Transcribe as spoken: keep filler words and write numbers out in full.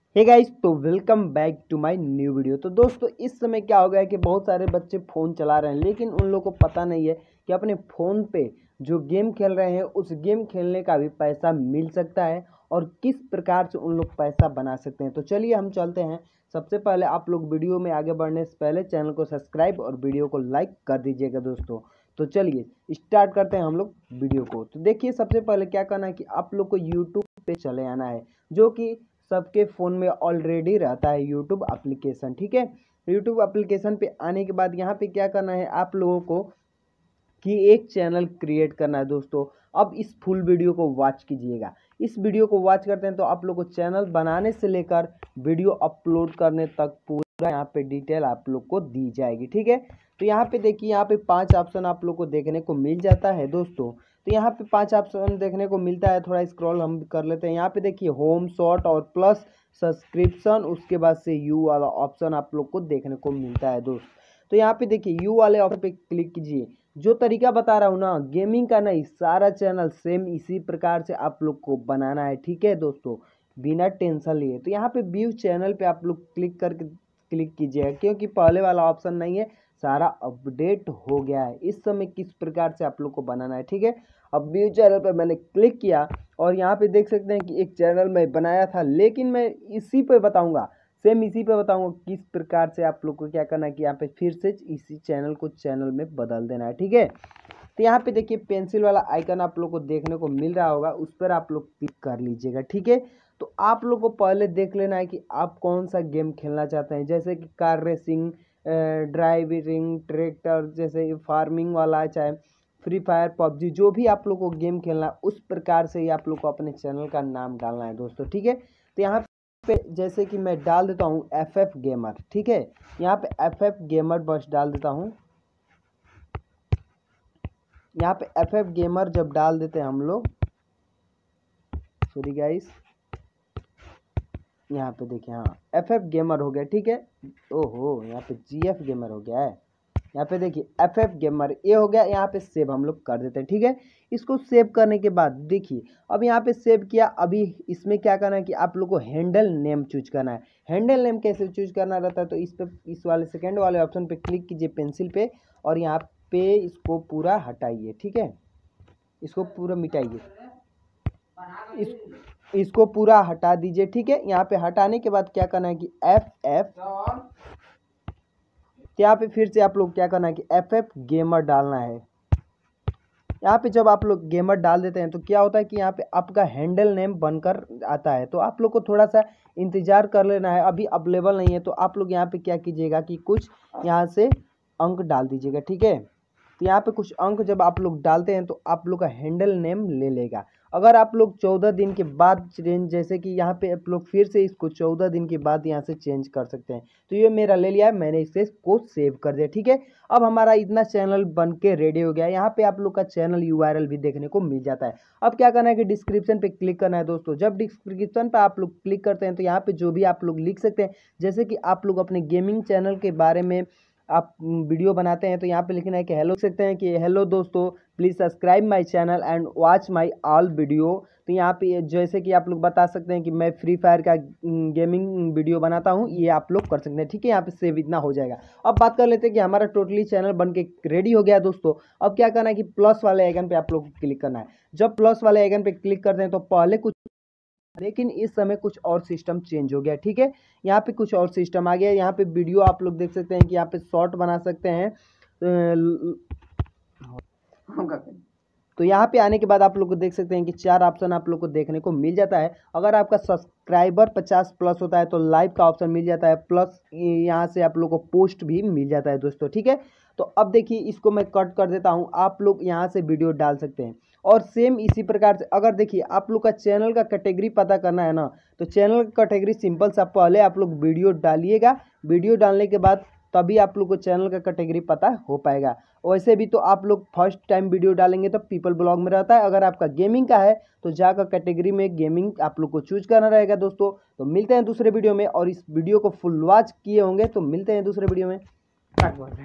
हे guys, तो welcome back to my new video. तो दोस्तों, इस समय क्या हो गया है कि बहुत सारे बच्चे फ़ोन चला रहे हैं, लेकिन उन लोगों को पता नहीं है कि अपने फ़ोन पे जो गेम खेल रहे हैं उस गेम खेलने का भी पैसा मिल सकता है और किस प्रकार से उन लोग पैसा बना सकते हैं। तो चलिए हम चलते हैं। सबसे पहले आप लोग वीडियो में आगे बढ़ने से पहले चैनल को सब्सक्राइब और वीडियो को लाइक कर दीजिएगा दोस्तों। तो चलिए स्टार्ट करते हैं हम लोग वीडियो को। तो देखिए, सबसे पहले क्या करना है कि आप लोग को यूट्यूब पे चले आना है, जो कि सबके फ़ोन में ऑलरेडी रहता है यूट्यूब एप्लीकेशन। ठीक है, यूट्यूब एप्लीकेशन पे आने के बाद यहाँ पे क्या करना है आप लोगों को कि एक चैनल क्रिएट करना है दोस्तों। अब इस फुल वीडियो को वॉच कीजिएगा। इस वीडियो को वॉच करते हैं तो आप लोग को चैनल बनाने से लेकर वीडियो अपलोड करने तक पूरा यहाँ पे डिटेल आप लोग को दी जाएगी। ठीक है, तो यहाँ पे देखिए, यहाँ पे पांच ऑप्शन आप लोग को देखने को मिल जाता है दोस्तों। तो यहाँ पे पांच ऑप्शन देखने को मिलता है, थोड़ा स्क्रॉल हम कर लेते हैं। यहाँ पे देखिए होम, शॉर्ट और प्लस सब्सक्रिप्शन, उसके बाद से यू वाला ऑप्शन आप लोग को देखने को मिलता है दोस्त। तो यहाँ पे देखिए यू वाले ऑप्शन पे क्लिक कीजिए। जो तरीका बता रहा हूँ ना, गेमिंग का नहीं, सारा चैनल सेम इसी प्रकार से आप लोग को बनाना है। ठीक है दोस्तों, बिना टेंशन लिए। तो यहाँ पे व्यू चैनल पे आप लोग क्लिक करके क्लिक कीजिएगा, क्योंकि पहले वाला ऑप्शन नहीं है, सारा अपडेट हो गया है। इस समय किस प्रकार से आप लोग को बनाना है। ठीक है, अब व्यू चैनल पर मैंने क्लिक किया और यहाँ पे देख सकते हैं कि एक चैनल मैं बनाया था, लेकिन मैं इसी पे बताऊंगा, सेम इसी पे बताऊंगा किस प्रकार से आप लोग को क्या करना है कि यहाँ पे फिर से इसी चैनल को चैनल में बदल देना है। ठीक है, तो यहाँ पे देखिए पेंसिल वाला आइकन आप लोग को देखने को मिल रहा होगा, उस पर आप लोग क्लिक कर लीजिएगा। ठीक है, तो आप लोग को पहले देख लेना है कि आप कौन सा गेम खेलना चाहते हैं, जैसे कि कार रेसिंग, ड्राइविंग, ट्रैक्टर, जैसे फार्मिंग वाला, चाहे फ्री फायर, पबजी, जो भी आप लोग को गेम खेलना है उस प्रकार से ही आप लोग को अपने चैनल का नाम डालना है दोस्तों। ठीक है, तो यहाँ पे जैसे कि मैं डाल देता हूँ एफ एफ गेमर। ठीक है, यहाँ पे एफ एफ गेमर बस डाल देता हूँ। यहाँ पे एफ एफ गेमर जब डाल देते हैं हम लोग, सॉरी गाइस, यहाँ पे देखिए, हाँ एफ एफ गेमर हो गया। ठीक है, ओहो यहाँ पे जी एफ गेमर हो गया है। यहाँ पे देखिए एफ एफ गेमर ये हो गया। यहाँ पे सेव हम लोग कर देते हैं। ठीक है, इसको सेव करने के बाद देखिए, अब यहाँ पे सेव किया। अभी इसमें क्या करना है कि आप लोग को हैंडल नेम चूज करना है। हैंडल नेम कैसे चूज करना रहता है, तो इस पे इस वाले सेकेंड वाले ऑप्शन पे क्लिक कीजिए पेंसिल पे, और यहाँ पे इसको पूरा हटाइए। ठीक है, इसको पूरा मिटाइए, इस इसको पूरा हटा दीजिए। ठीक है, यहाँ पे हटाने के बाद क्या करना है कि एफ एफ, यहाँ पे फिर से आप लोग क्या करना है कि एफ एफ गेमर डालना है। यहाँ पे जब आप लोग गेमर डाल देते हैं तो क्या होता है कि यहाँ पे आपका हैंडल नेम बनकर आता है। तो आप लोग को थोड़ा सा इंतजार कर लेना है, अभी अवेलेबल नहीं है। तो आप लोग यहाँ पे क्या कीजिएगा कि कुछ यहाँ से अंक डाल दीजिएगा। ठीक है, तो यहाँ पे कुछ अंक जब आप लोग डालते हैं तो आप लोग का हैंडल नेम ले लेगा। अगर आप लोग चौदह दिन के बाद चेंज, जैसे कि यहाँ पे आप लोग फिर से इसको चौदह दिन के बाद यहाँ से चेंज कर सकते हैं। तो ये मेरा ले लिया है, मैंने इसे को सेव कर दिया। ठीक है, अब हमारा इतना चैनल बन के रेडी हो गया है। यहाँ पे आप लोग का चैनल यू आर एल भी देखने को मिल जाता है। अब क्या करना है कि डिस्क्रिप्शन पे क्लिक करना है दोस्तों। जब डिस्क्रिप्शन पे आप लोग क्लिक करते हैं तो यहाँ पे जो भी आप लोग लिख सकते हैं, जैसे कि आप लोग अपने गेमिंग चैनल के बारे में आप वीडियो बनाते हैं तो यहाँ पे लिखना है कि हेलो, सकते हैं कि हेलो दोस्तों, please subscribe my channel and watch my all video. तो यहाँ पे जैसे कि आप लोग बता सकते हैं कि मैं फ्री फायर का गेमिंग वीडियो बनाता हूँ, ये आप लोग कर सकते हैं। ठीक है, यहाँ पे सेव इतना हो जाएगा। अब बात कर लेते हैं कि हमारा टोटली चैनल बन के रेडी हो गया दोस्तों। अब क्या करना है कि प्लस वाले आइकन पे आप लोग को क्लिक करना है। जब प्लस वाले आइकन पे क्लिक करते हैं तो पहले कुछ, लेकिन इस समय कुछ और सिस्टम चेंज हो गया। ठीक है, यहाँ पे कुछ और सिस्टम आ गया। यहाँ पे वीडियो आप लोग देख सकते हैं कि यहाँ पे शॉर्ट बना सकते हैं। तो यहाँ पे आने के बाद आप लोग को देख सकते हैं कि चार ऑप्शन आप लोग को देखने को मिल जाता है। अगर आपका सब्सक्राइबर पचास प्लस होता है तो लाइव का ऑप्शन मिल जाता है, प्लस यहाँ से आप लोग को पोस्ट भी मिल जाता है दोस्तों। ठीक है, तो अब देखिए इसको मैं कट कर देता हूँ, आप लोग यहाँ से वीडियो डाल सकते हैं। और सेम इसी प्रकार से अगर देखिए आप लोग का चैनल का कैटेगरी पता करना है ना, तो चैनल का कैटेगरी सिंपल सा, पहले आप लोग वीडियो डालिएगा। वीडियो डालने के बाद तभी आप लोग को चैनल का कैटेगरी पता हो पाएगा। वैसे भी तो आप लोग फर्स्ट टाइम वीडियो डालेंगे तो पीपल ब्लॉग में रहता है। अगर आपका गेमिंग का है तो जाकर कैटेगरी में गेमिंग आप लोग को चूज करना रहेगा दोस्तों। तो मिलते हैं दूसरे वीडियो में, और इस वीडियो को फुल वॉच किए होंगे तो मिलते हैं दूसरे वीडियो में।